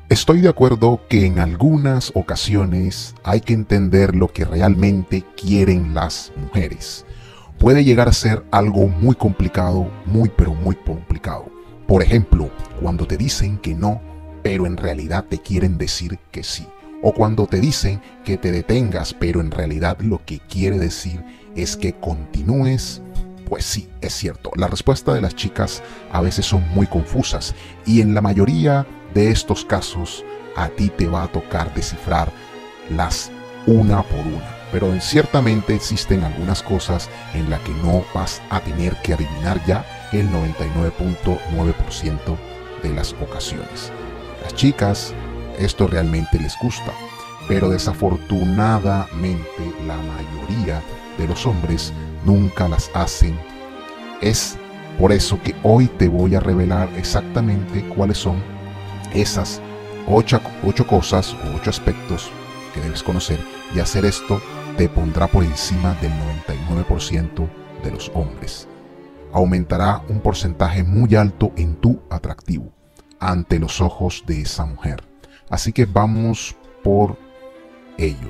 Estoy de acuerdo que en algunas ocasiones hay que entender lo que realmente quieren las mujeres. Puede llegar a ser algo muy complicado, pero muy complicado. Por ejemplo, cuando te dicen que no, pero en realidad te quieren decir que sí. O cuando te dicen que te detengas, pero en realidad lo que quiere decir es que continúes. Pues sí, es cierto, la respuesta de las chicas a veces son muy confusas y en la mayoría de estos casos a ti te va a tocar descifrarlas una por una. Pero ciertamente existen algunas cosas en las que no vas a tener que adivinar ya el 99.9% de las ocasiones. Las chicas esto realmente les gusta, pero desafortunadamente la mayoría de los hombres nunca las hacen. Es por eso que hoy te voy a revelar exactamente cuáles son esas 8 cosas o 8 aspectos que debes conocer, y hacer esto te pondrá por encima del 99% de los hombres. Aumentará un porcentaje muy alto en tu atractivo ante los ojos de esa mujer. Así que vamos por ello.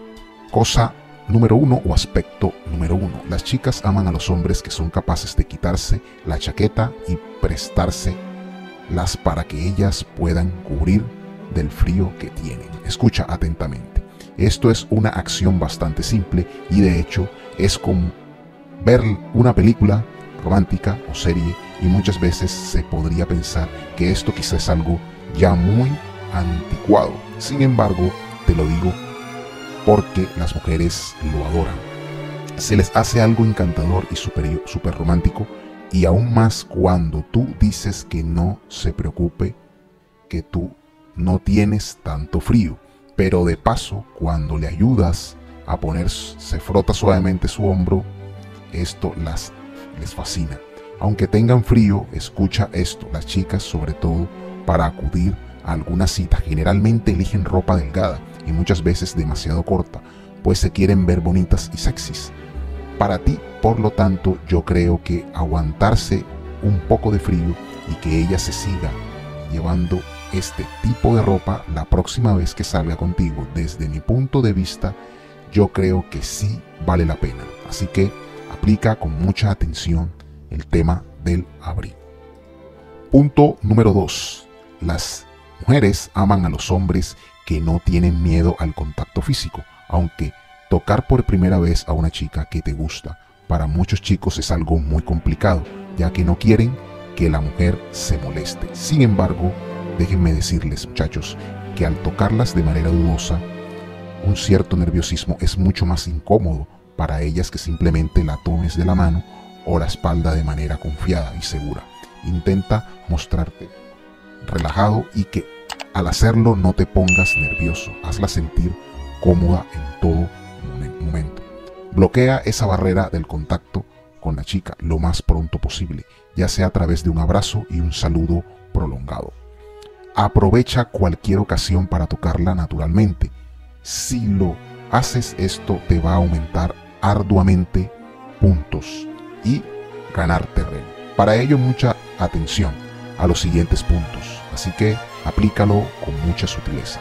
Cosa número 1 o aspecto número 1. Las chicas aman a los hombres que son capaces de quitarse la chaqueta y prestárselas para que ellas puedan cubrir del frío que tienen. Escucha atentamente. Esto es una acción bastante simple y de hecho es como ver una película romántica o serie, y muchas veces se podría pensar que esto quizás es algo ya muy anticuado. Sin embargo, te lo digo porque las mujeres lo adoran. Se les hace algo encantador y súper romántico, y aún más cuando tú dices que no se preocupe, que tú no tienes tanto frío. Pero de paso, cuando le ayudas a ponerse, frota suavemente su hombro, esto les fascina. Aunque tengan frío, escucha esto, las chicas, sobre todo para acudir a alguna cita, generalmente eligen ropa delgada y muchas veces demasiado corta, pues se quieren ver bonitas y sexys. Para ti, por lo tanto, yo creo que aguantarse un poco de frío y que ella se siga llevando este tipo de ropa la próxima vez que salga contigo, desde mi punto de vista, yo creo que sí vale la pena. Así que aplica con mucha atención el tema del abrigo. Punto número 2. Las mujeres aman a los hombres que no tienen miedo al contacto físico, aunque tocar por primera vez a una chica que te gusta para muchos chicos es algo muy complicado, ya que no quieren que la mujer se moleste. Sin embargo, déjenme decirles, muchachos, que al tocarlas de manera dudosa, un cierto nerviosismo es mucho más incómodo para ellas que simplemente la tomes de la mano o la espalda de manera confiada y segura. Intenta mostrarte relajado y que al hacerlo no te pongas nervioso. Hazla sentir cómoda en todo momento. Bloquea esa barrera del contacto con la chica lo más pronto posible, ya sea a través de un abrazo y un saludo prolongado. Aprovecha cualquier ocasión para tocarla naturalmente. Si lo haces, esto te va a aumentar arduamente puntos y ganar terreno. Para ello, mucha atención a los siguientes puntos, así que aplícalo con mucha sutileza.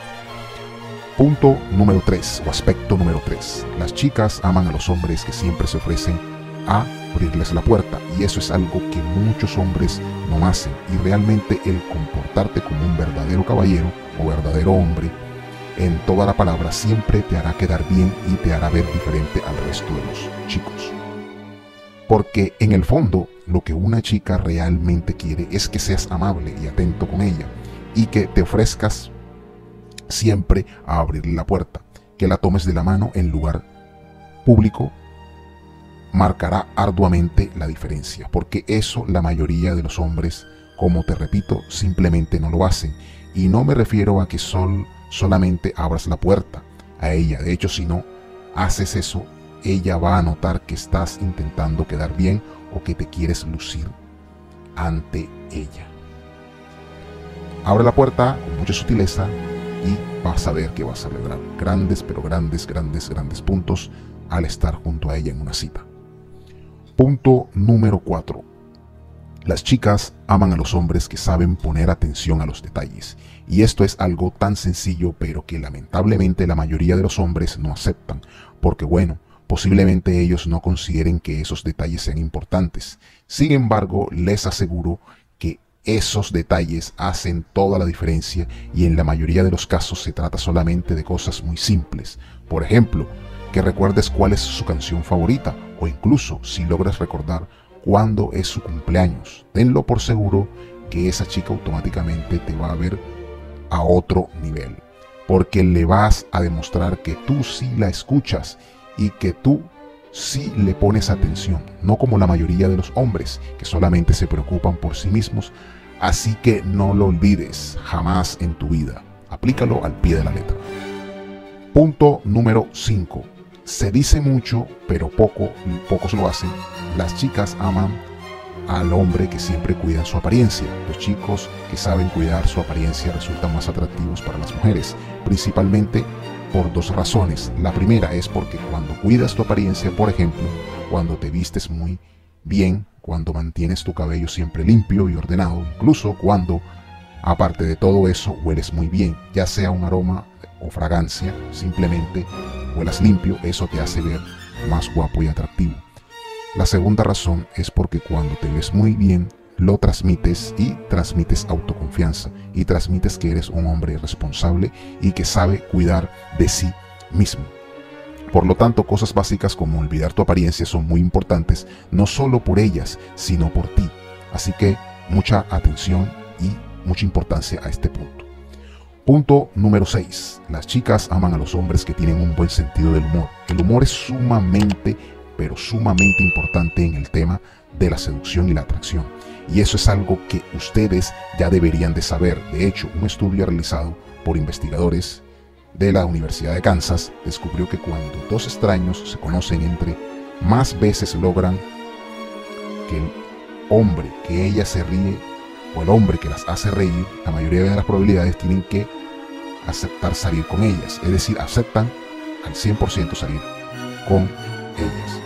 Punto número 3 o aspecto número 3. Las chicas aman a los hombres que siempre se ofrecen a abrirles la puerta, y eso es algo que muchos hombres no hacen, y realmente el comportarte como un verdadero caballero o verdadero hombre en toda la palabra siempre te hará quedar bien y te hará ver diferente al resto de los chicos. Porque en el fondo lo que una chica realmente quiere es que seas amable y atento con ella, y que te ofrezcas siempre a abrirle la puerta, que la tomes de la mano en lugar público. Marcará arduamente la diferencia, porque eso la mayoría de los hombres, como te repito, simplemente no lo hacen. Y no me refiero a que solamente abras la puerta a ella. De hecho, si no haces eso, ella va a notar que estás intentando quedar bien o que te quieres lucir ante ella. Abre la puerta con mucha sutileza y vas a ver que vas a lograr grandes, pero grandes puntos al estar junto a ella en una cita. Punto número 4. Las chicas aman a los hombres que saben poner atención a los detalles. Y esto es algo tan sencillo, pero que lamentablemente la mayoría de los hombres no aceptan. Porque bueno, posiblemente ellos no consideren que esos detalles sean importantes. Sin embargo, les aseguro que esos detalles hacen toda la diferencia y en la mayoría de los casos se trata solamente de cosas muy simples. Por ejemplo, que recuerdes cuál es su canción favorita o incluso si logras recordar cuándo es su cumpleaños. Tenlo por seguro que esa chica automáticamente te va a ver a otro nivel, porque le vas a demostrar que tú sí la escuchas y que tú sí le pones atención, no como la mayoría de los hombres que solamente se preocupan por sí mismos. Así que no lo olvides jamás en tu vida. Aplícalo al pie de la letra. Punto número 5. Se dice mucho, pero pocos lo hacen. Las chicas aman al hombre que siempre cuida su apariencia. Los chicos que saben cuidar su apariencia resultan más atractivos para las mujeres, principalmente por dos razones. La primera es porque cuando cuidas tu apariencia, por ejemplo, cuando te vistes muy bien, cuando mantienes tu cabello siempre limpio y ordenado, incluso cuando, aparte de todo eso, hueles muy bien, ya sea un aroma o fragancia, simplemente huelas limpio, eso te hace ver más guapo y atractivo. La segunda razón es porque cuando te ves muy bien, lo transmites y transmites autoconfianza y transmites que eres un hombre responsable y que sabe cuidar de sí mismo. Por lo tanto, cosas básicas como olvidar tu apariencia son muy importantes, no solo por ellas, sino por ti. Así que mucha atención y mucha importancia a este punto. Punto número 6. Las chicas aman a los hombres que tienen un buen sentido del humor. El humor es sumamente, pero sumamente importante en el tema de la seducción y la atracción. Y eso es algo que ustedes ya deberían de saber. De hecho, un estudio realizado por investigadores de la Universidad de Kansas descubrió que cuando dos extraños se conocen, entre más veces logran que el hombre que ella se ríe o el hombre que las hace reír, la mayoría de las probabilidades tienen que aceptar salir con ellas. Es decir, aceptan al 100% salir con ellas.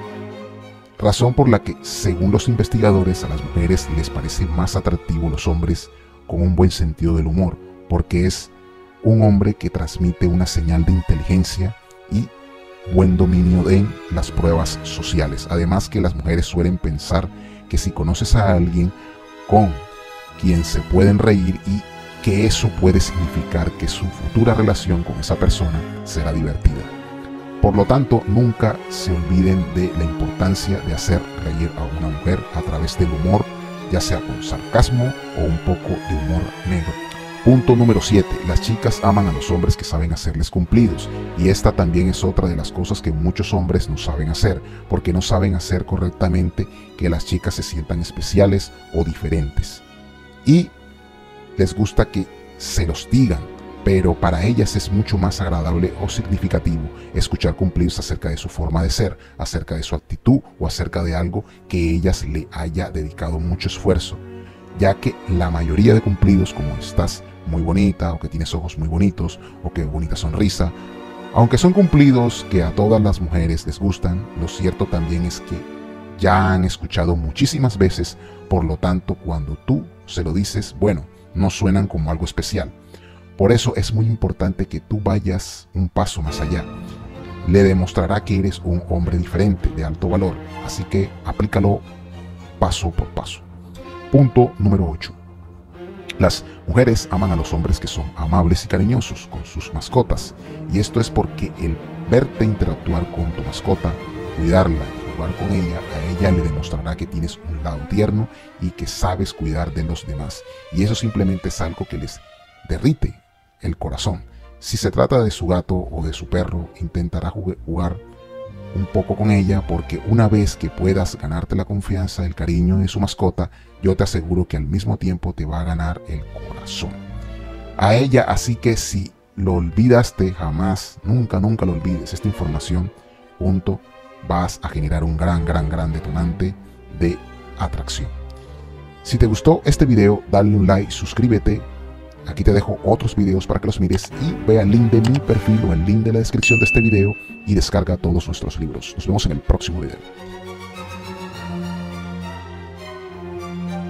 Razón por la que, según los investigadores, a las mujeres les parece más atractivo los hombres con un buen sentido del humor, porque es un hombre que transmite una señal de inteligencia y buen dominio en las pruebas sociales. Además que las mujeres suelen pensar que si conoces a alguien con quien se pueden reír y que eso puede significar que su futura relación con esa persona será divertida. Por lo tanto, nunca se olviden de la importancia de hacer reír a una mujer a través del humor, ya sea con sarcasmo o un poco de humor negro. Punto número 7. Las chicas aman a los hombres que saben hacerles cumplidos. Y esta también es otra de las cosas que muchos hombres no saben hacer, porque no saben hacer correctamente que las chicas se sientan especiales o diferentes. Y les gusta que se los digan, pero para ellas es mucho más agradable o significativo escuchar cumplidos acerca de su forma de ser, acerca de su actitud o acerca de algo que ellas le haya dedicado mucho esfuerzo, ya que la mayoría de cumplidos, como estás muy bonita, o que tienes ojos muy bonitos, o que bonita sonrisa, aunque son cumplidos que a todas las mujeres les gustan, lo cierto también es que ya han escuchado muchísimas veces, por lo tanto cuando tú se lo dices, bueno, no suenan como algo especial. Por eso es muy importante que tú vayas un paso más allá. Le demostrará que eres un hombre diferente, de alto valor, así que aplícalo paso por paso. Punto número 8. Las mujeres aman a los hombres que son amables y cariñosos con sus mascotas, y esto es porque el verte interactuar con tu mascota, cuidarla y jugar con ella, a ella le demostrará que tienes un lado tierno y que sabes cuidar de los demás, y eso simplemente es algo que les derrite el corazón. Si se trata de su gato o de su perro, intentará jugar un poco con ella, porque una vez que puedas ganarte la confianza, el cariño de su mascota, yo te aseguro que al mismo tiempo te va a ganar el corazón a ella. Así que si lo olvidaste, jamás, nunca lo olvides esta información, vas a generar un gran detonante de atracción. Si te gustó este video, dale un like, suscríbete. Aquí te dejo otros videos para que los mires y vea el link de mi perfil o el link de la descripción de este video y descarga todos nuestros libros. Nos vemos en el próximo video.